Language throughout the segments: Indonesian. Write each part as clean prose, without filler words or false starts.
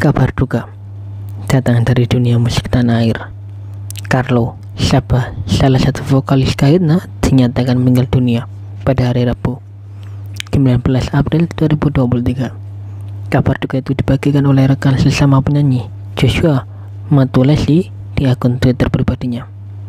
Kabar duka datang dari dunia musik tanah air. Carlo Sabaah, salah satu vokalis Kahitna, dinyatakan meninggal dunia pada hari Rabu 19 April 2023. Kabar duka itu dibagikan oleh rekan sesama penyanyi Joshua Matulesi di akun Twitter pribadinya.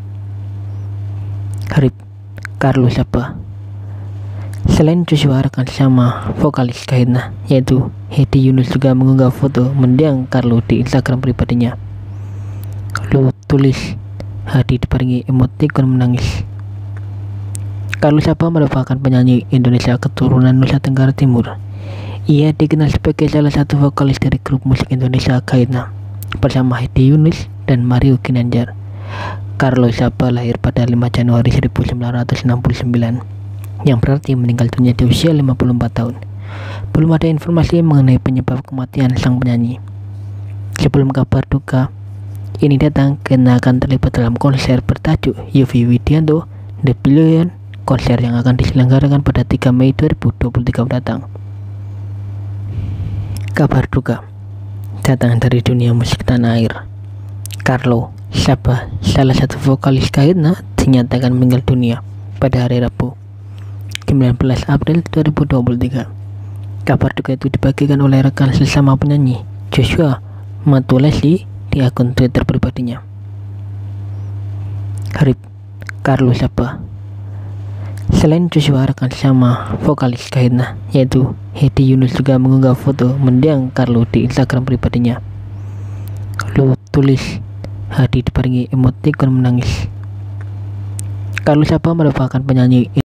RIP Carlo Sabaah. Selain Joshua, rekan sesama vokalis Kahitna yaitu Hedi Yunus juga mengunggah foto mendiang Carlo di Instagram pribadinya. Lalu tulis Hadi dibarengi emotikon menangis. Carlo Sabaah merupakan penyanyi Indonesia keturunan Nusa Tenggara Timur. Ia dikenal sebagai salah satu vokalis dari grup musik Indonesia Kahitna bersama Hedi Yunus dan Mario Ginanjar. Carlo Sabaah lahir pada 5 Januari 1969 yang berarti meninggal dunia di usia 54 tahun. Belum ada informasi mengenai penyebab kematian sang penyanyi. Sebelum kabar duka ini datang, karena akan terlibat dalam konser bertajuk Yovie Widianto The Billion, konser yang akan diselenggarakan pada 3 Mei 2023 mendatang. Kabar duka datang dari dunia musik tanah air. Carlo Sabaah, salah satu vokalis Kahitna, dinyatakan meninggal dunia pada hari Rabu 19 April 2023. Kabar duka itu dibagikan oleh rekan sesama penyanyi Joshua Matulesi di akun Twitter pribadinya. RIP Carlo Sabaah. Selain Joshua, rekan sesama vokalis Kahitna yaitu Hedi Yunus juga mengunggah foto mendiang Carlo di Instagram pribadinya. Lalu tulis Hadi dibarengi emotikon menangis. Carlo Sabaah merupakan penyanyi